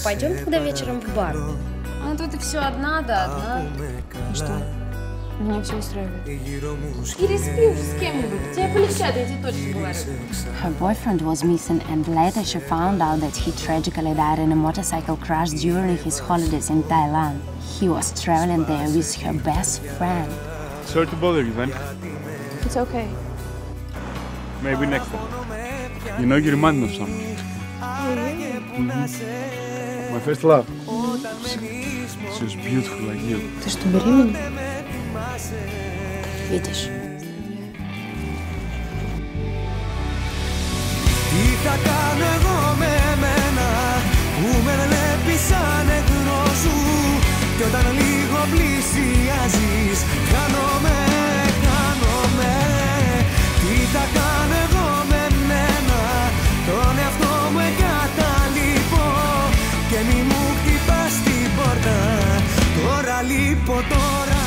Пойдем тогда вечером в бар. Ну тут и все одна, да одна. Ну что? Меня все устраивает. Переспишь с кем-нибудь, тебе полегчает, я тебе точно говорю. Her boyfriend was missing, and later she found out that he tragically died in a motorcycle crash during his holidays in Thailand. He was traveling there with her best friend. Sorry to bother you, then. It's okay. Maybe next time. You know, you remind me of someone. My first love. She was beautiful like you. Ты что, беременна? Видишь. Τι θα κάνω εγώ με μένα που με βλέπεις σαν εχθρό σου κι όταν λίγο πλησιάζεις χάνομαι. Τι θα κάνω εγώ με μένα τον εαυτό μου εγκαταλείπω και μη μου χτυπάς την πόρτα τώρα λείπω τώρα.